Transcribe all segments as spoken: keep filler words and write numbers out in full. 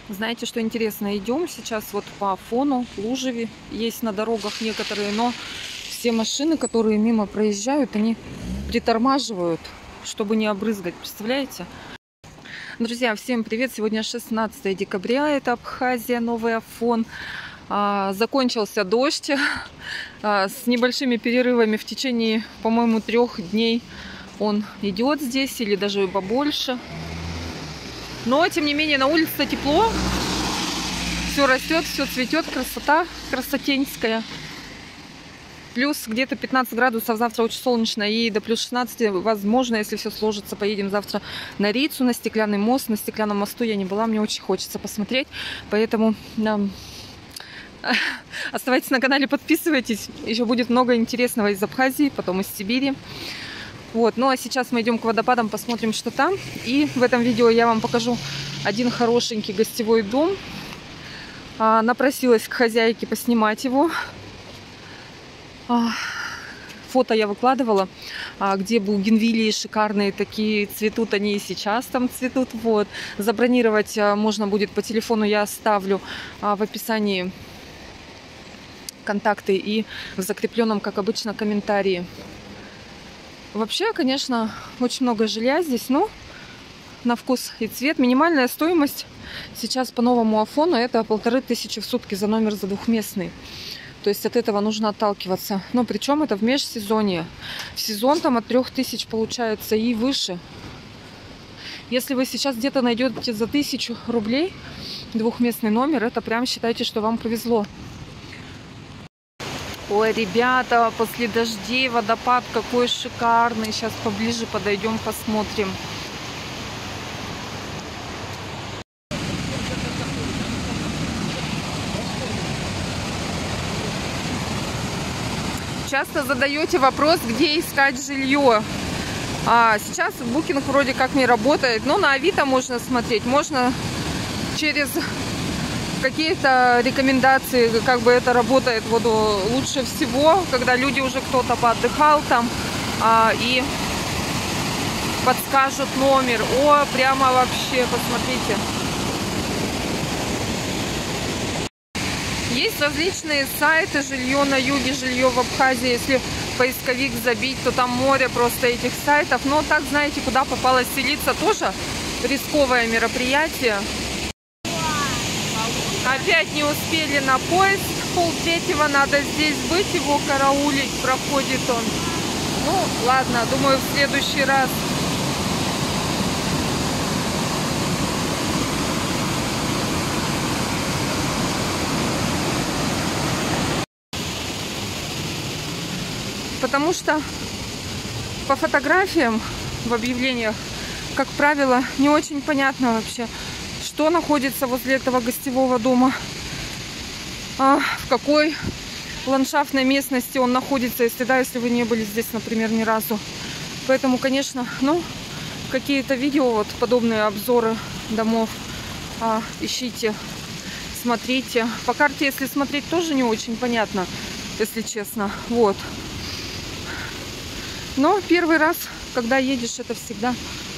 Знаете, что интересно? Идем сейчас вот по Афону, Лужеве. Есть на дорогах некоторые, но все машины, которые мимо проезжают, они притормаживают, чтобы не обрызгать. Представляете? Друзья, всем привет! Сегодня шестнадцатое декабря, это Абхазия, Новый Афон. А, закончился дождь а, с небольшими перерывами в течение, по-моему, трех дней. Он идет здесь или даже побольше. Но, тем не менее, на улице тепло. Все растет, все цветет. Красота красотенская. Плюс где-то пятнадцать градусов. Завтра очень солнечно. И до плюс шестнадцати, возможно, если все сложится, поедем завтра на Рицу, на Стеклянный мост. На Стеклянном мосту я не была. Мне очень хочется посмотреть. Поэтому нам... оставайтесь на канале, подписывайтесь. Еще будет много интересного из Абхазии, потом из Сибири. Вот, ну а сейчас мы идем к водопадам, посмотрим, что там. И в этом видео я вам покажу один хорошенький гостевой дом. А, напросилась к хозяйке поснимать его. А, фото я выкладывала, а, где бугенвиллии шикарные такие, цветут они и сейчас там цветут. Вот. Забронировать а, можно будет по телефону, я оставлю а, в описании контакты и в закрепленном, как обычно, комментарии. Вообще, конечно, очень много жилья здесь, но на вкус и цвет. Минимальная стоимость сейчас по новому Афону это полторы тысячи в сутки за номер, за двухместный. То есть от этого нужно отталкиваться. Но причем это в межсезонье. В сезон там от трех тысяч получается и выше. Если вы сейчас где-то найдете за тысячу рублей двухместный номер, это прям считайте, что вам повезло. Ой, ребята, после дождей водопад какой шикарный. Сейчас поближе подойдем, посмотрим. Часто задаете вопрос, где искать жилье. А сейчас букинг вроде как не работает, но на Авито можно смотреть. Можно через... какие-то рекомендации, как бы это работает вот лучше всего, когда люди уже кто-то поотдыхал там а, и подскажут номер. О, прямо вообще, посмотрите. Есть различные сайты, жилье на юге, жилье в Абхазии. Если поисковик забить, то там море просто этих сайтов. Но так, знаете, куда попало селиться, тоже рисковое мероприятие. Опять не успели на поезд, полтретьего надо здесь быть, его караулить, проходит он. Ну, ладно, думаю, в следующий раз. Потому что по фотографиям в объявлениях, как правило, не очень понятно вообще, что находится возле этого гостевого дома, а, в какой ландшафтной местности он находится, если да, если вы не были здесь, например, ни разу. Поэтому, конечно, ну, какие-то видео, вот подобные обзоры домов а, ищите, смотрите. По карте, если смотреть, тоже не очень понятно, если честно. Вот. Но первый раз, когда едешь, это всегда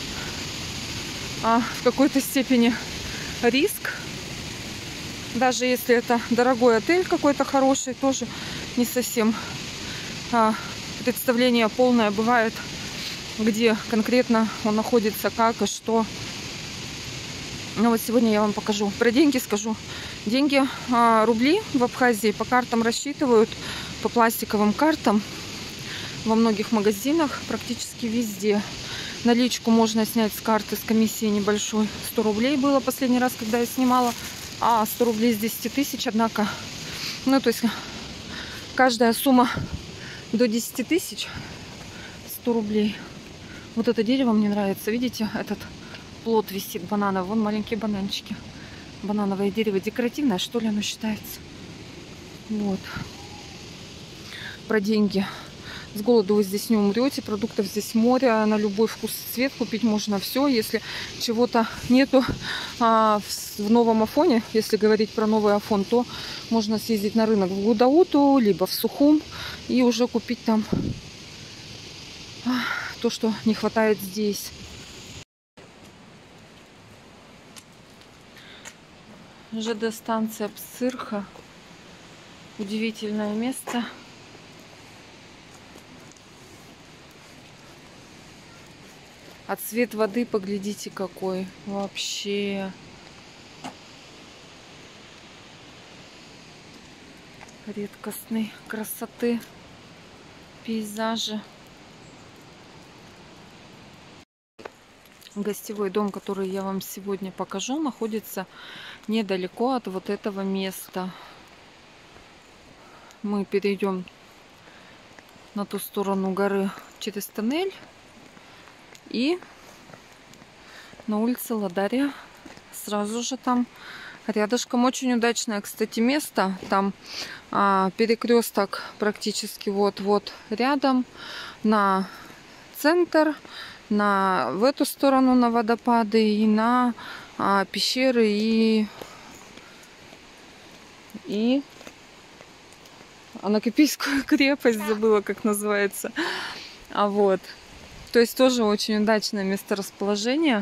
а, в какой-то степени риск. Даже если это дорогой отель какой-то хороший, тоже не совсем а, представление полное бывает, где конкретно он находится, как и что. Ну вот сегодня я вам покажу. Про деньги скажу. Деньги, а, рубли в Абхазии по картам рассчитывают, по пластиковым картам во многих магазинах, практически везде. Наличку можно снять с карты с комиссией небольшой. сто рублей было последний раз, когда я снимала. А сто рублей с десяти тысяч, однако. Ну, то есть каждая сумма до десяти тысяч сто рублей. Вот это дерево мне нравится. Видите, этот плод висит бананов. Вон маленькие бананчики. Банановое дерево декоративное, что ли, оно считается. Вот. Про деньги. С голоду вы здесь не умрете, продуктов здесь море, на любой вкус и цвет купить можно все. Если чего-то нету а, в, в новом Афоне, если говорить про новый Афон, то можно съездить на рынок в Гудауту, либо в Сухум и уже купить там а, то, что не хватает здесь. ЖД-станция Псырха. Удивительное место. А цвет воды, поглядите, какой. Вообще. Редкостной красоты пейзажи. Гостевой дом, который я вам сегодня покажу, находится недалеко от вот этого места. Мы перейдем на ту сторону горы через тоннель. И на улице Ладария сразу же там рядышком очень удачное, кстати, место. Там а, перекресток практически вот-вот рядом. На центр, на, в эту сторону на водопады и на а, пещеры и, и Анакопийскую крепость, забыла, как называется. А вот. То есть тоже очень удачное месторасположение.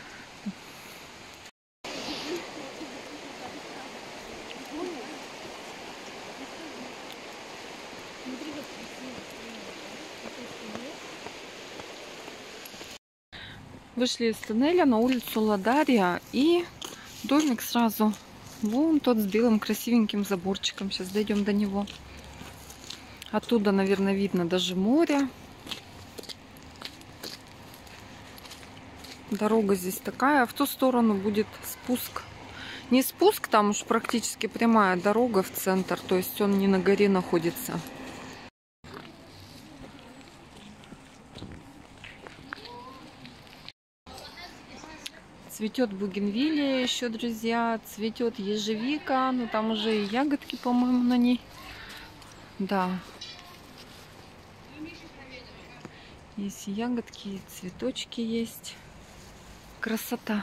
Вышли из тоннеля на улицу Ладария, и домик сразу вон тот с белым красивеньким заборчиком. Сейчас дойдем до него. Оттуда, наверное, видно даже море. Дорога здесь такая, а в ту сторону будет спуск. Не спуск, там уж практически прямая дорога в центр, то есть он не на горе находится. Цветет бугенвилия еще, друзья, цветет ежевика, но там уже и ягодки, по-моему, на ней. Да. Есть и ягодки, и цветочки есть. Красота.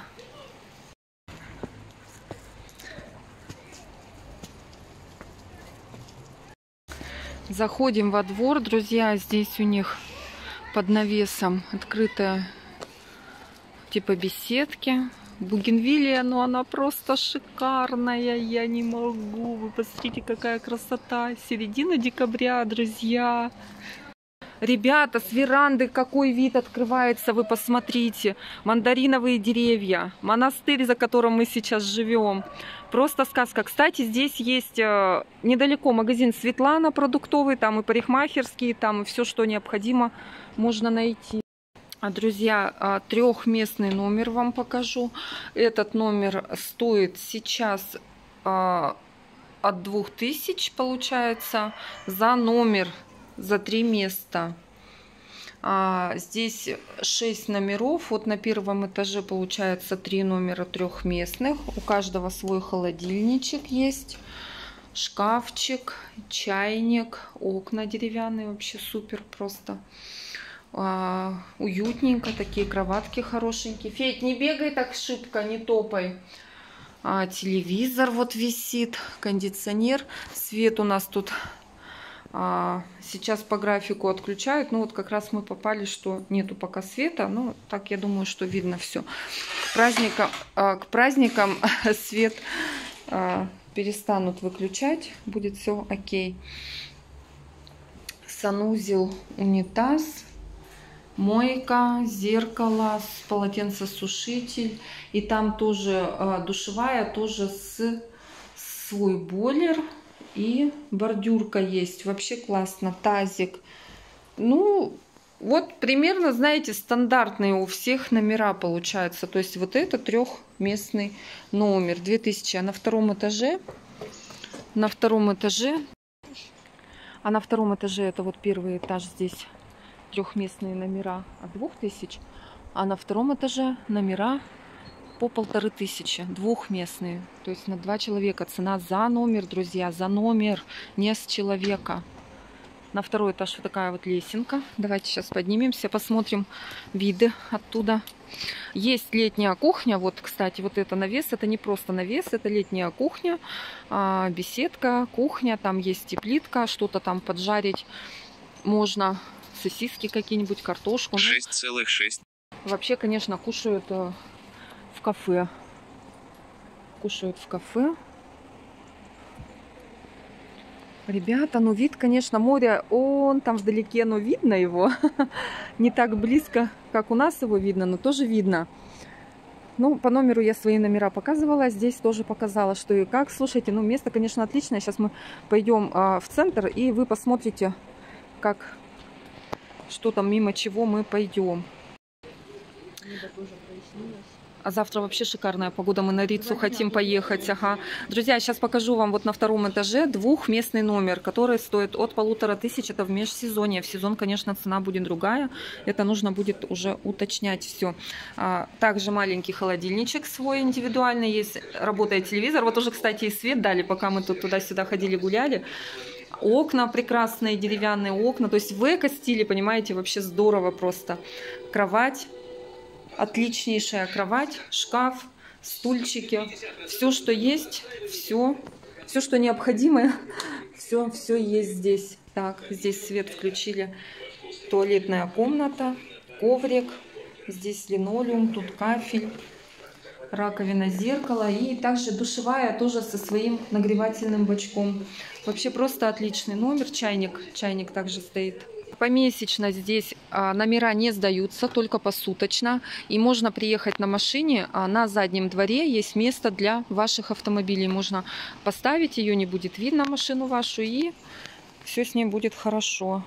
Заходим во двор, друзья. Здесь у них под навесом открытая типа беседки. Бугенвилия, но она просто шикарная. Я не могу. Вы посмотрите, какая красота. Середина декабря, друзья. Ребята, с веранды какой вид открывается, вы посмотрите. Мандариновые деревья, монастырь, за которым мы сейчас живем. Просто сказка. Кстати, здесь есть э, недалеко магазин Светлана продуктовый, там и парикмахерский, там и все, что необходимо, можно найти. А, друзья, трехместный номер вам покажу. Этот номер стоит сейчас э, от двух тысяч, получается, за номер. За три места. А, здесь шесть номеров. Вот на первом этаже получается три номера трехместных. У каждого свой холодильничек есть. Шкафчик, чайник, окна деревянные. Вообще супер просто. А, уютненько. Такие кроватки хорошенькие. Федь, не бегай так шибко, не топай. А, телевизор вот висит. Кондиционер. Свет у нас тут... Сейчас по графику отключают, ну вот как раз мы попали, что нету пока света, ну так я думаю, что видно все. К праздникам, к праздникам свет перестанут выключать, будет все окей. Санузел, унитаз, мойка, зеркало, полотенцесушитель, и там тоже душевая, тоже с свой бойлер. И бордюрка есть. Вообще классно. Тазик. Ну, вот примерно, знаете, стандартные у всех номера получаются. То есть вот это трехместный номер. две тысячи. А на втором этаже... На втором этаже... А на втором этаже это вот первый этаж. Здесь трехместные номера от двух тысяч. А на втором этаже номера... по полторы тысячи, двухместные, то есть на два человека. Цена за номер, друзья, за номер, не с человека. На второй этаж вот такая вот лесенка. Давайте сейчас поднимемся, посмотрим виды оттуда. Есть летняя кухня. Вот, кстати, вот это навес. Это не просто навес, это летняя кухня. А, беседка, кухня. Там есть и плитка, что-то там поджарить можно. Сосиски какие-нибудь, картошку. шесть целых шесть. Вообще, конечно, кушают в кафе. кушают в кафе. Ребята, ну вид, конечно, моря, он там вдалеке, но видно его. Не так близко, как у нас его видно, но тоже видно. Ну, по номеру я свои номера показывала, здесь тоже показала, что и как. Слушайте, ну место, конечно, отличное. Сейчас мы пойдем а, в центр, и вы посмотрите, как, что там, мимо чего мы пойдем. Небо тоже прояснилось. А завтра вообще шикарная погода. Мы на Риццу хотим поехать. Ага. Друзья, сейчас покажу вам вот на втором этаже двухместный номер, который стоит от полутора тысяч. Это в межсезонье. В сезон, конечно, цена будет другая. Это нужно будет уже уточнять все. А, также маленький холодильничек свой индивидуальный. Есть, работает телевизор. Вот уже, кстати, и свет дали, пока мы тут туда-сюда ходили, гуляли. Окна прекрасные, деревянные окна. То есть в эко-стиле, понимаете, вообще здорово просто. Кровать. Отличнейшая кровать, шкаф, стульчики, все, что есть, все, все, что необходимо, все, все есть здесь. Так, здесь свет включили, туалетная комната, коврик, здесь линолеум, тут кафель, раковина, зеркало и также душевая тоже со своим нагревательным бачком. Вообще просто отличный номер, чайник, чайник также стоит. Помесячно здесь номера не сдаются, только посуточно. И можно приехать на машине, а на заднем дворе есть место для ваших автомобилей. Можно поставить, ее не будет видно, машину вашу, и все с ней будет хорошо.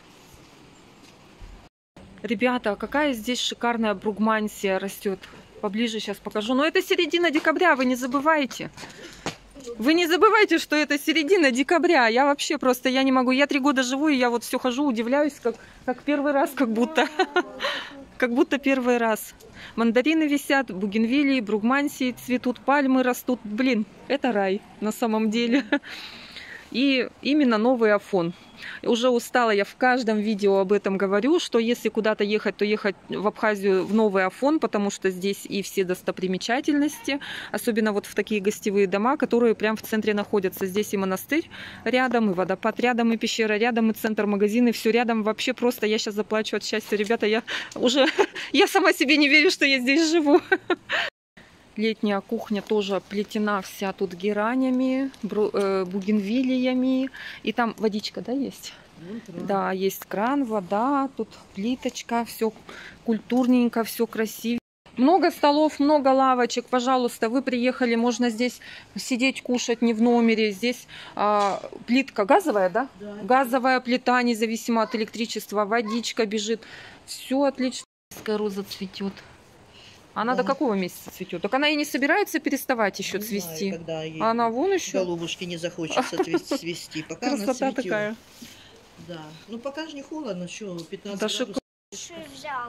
Ребята, какая здесь шикарная бругмансия растет. Поближе сейчас покажу. Но это середина декабря, вы не забывайте. Вы не забывайте, что это середина декабря. Я вообще просто, я не могу. Я три года живу, и я вот все хожу, удивляюсь, как, как первый раз, как будто. Как будто первый раз. Мандарины висят, бугенвилии, бругмансии цветут, пальмы растут. Блин, это рай на самом деле. И именно новый Афон. Уже устала, я в каждом видео об этом говорю, что если куда-то ехать, то ехать в Абхазию в новый Афон, потому что здесь и все достопримечательности, особенно вот в такие гостевые дома, которые прям в центре находятся. Здесь и монастырь рядом, и водопад рядом, и пещера рядом, и центр, магазины, все рядом. Вообще просто я сейчас заплачу от счастья. Ребята, я уже, я сама себе не верю, что я здесь живу. Летняя кухня тоже плетена вся тут геранями, бугенвилиями. И там водичка, да, есть? Да. Да, есть кран, вода, тут плиточка, все культурненько, все красиво. Много столов, много лавочек, пожалуйста, вы приехали, можно здесь сидеть, кушать не в номере. Здесь а, плитка газовая, да? Да? Газовая плита, независимо от электричества, водичка бежит. Все отлично. Роза цветет. Она да. До какого месяца цветет? Так она и не собирается переставать еще не цвести. Знаю, когда ей она вон еще. Голубушки не захочется цвести. Пока красота она цветет. Такая. Да. Ну пока же не холодно, что пятнадцать да градусов. Взял.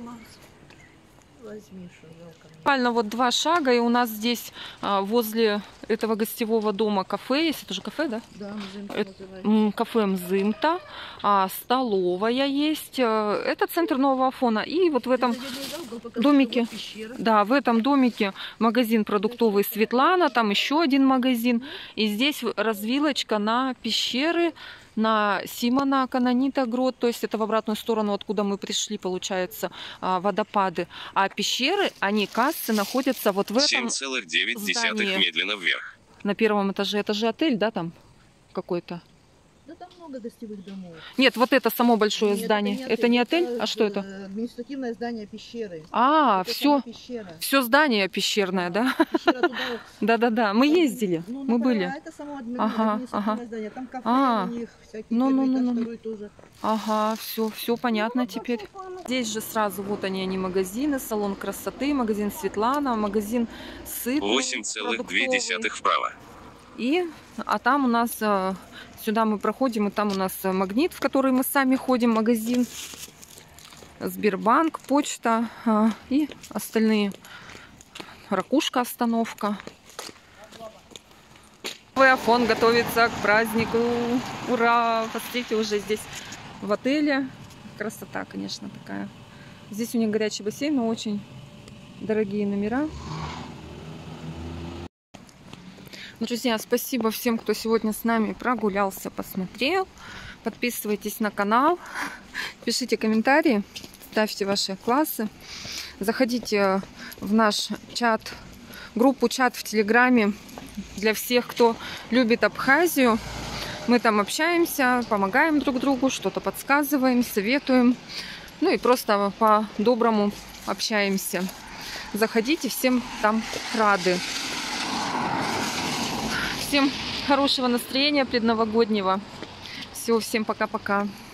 Буквально вот два шага, и у нас здесь а, возле этого гостевого дома кафе есть. Это же кафе, да? Да, Мзымта называется. Кафе Мзымта. А, столовая есть. Это центр Нового Афона. И вот в этом домике, да, в этом домике магазин продуктовый Светлана. Там еще один магазин. И здесь развилочка на пещеры. На Симона Канонита Грот, то есть это в обратную сторону, откуда мы пришли, получается, водопады. А пещеры, они, кассы, находятся вот в этом семь целых девять десятых медленно вверх. На первом этаже. Это же отель, да, там какой-то? Да там много гостевых домов. Нет, вот это само большое Нет, здание. Это не, это не отель? Это, а что это? Административное здание пещеры. А, это все, все здание пещерное, да? Да-да-да, мы ездили, ну, мы были. А это само административное ага, здание. Там кафе а, у них, всякие ну, ну, ну, ну. Второй тоже. Ага, все, все понятно теперь. Здесь же сразу вот они, они магазины, салон красоты, магазин Светлана, магазин сытный. восемь целых две десятых вправо. И, а там у нас... Сюда мы проходим, и там у нас Магнит, в который мы сами ходим, магазин, Сбербанк, почта и остальные. Ракушка остановка. Новый Афон готовится к празднику. Ура! Посмотрите, уже здесь в отеле. Красота, конечно, такая. Здесь у них горячий бассейн, но очень дорогие номера. Друзья, спасибо всем, кто сегодня с нами прогулялся, посмотрел. Подписывайтесь на канал, пишите комментарии, ставьте ваши классы. Заходите в наш чат группу, чат в Телеграме для всех, кто любит Абхазию. Мы там общаемся, помогаем друг другу, что-то подсказываем, советуем. Ну и просто по-доброму общаемся. Заходите, всем там рады. Всем хорошего настроения предновогоднего. Все, всем пока-пока.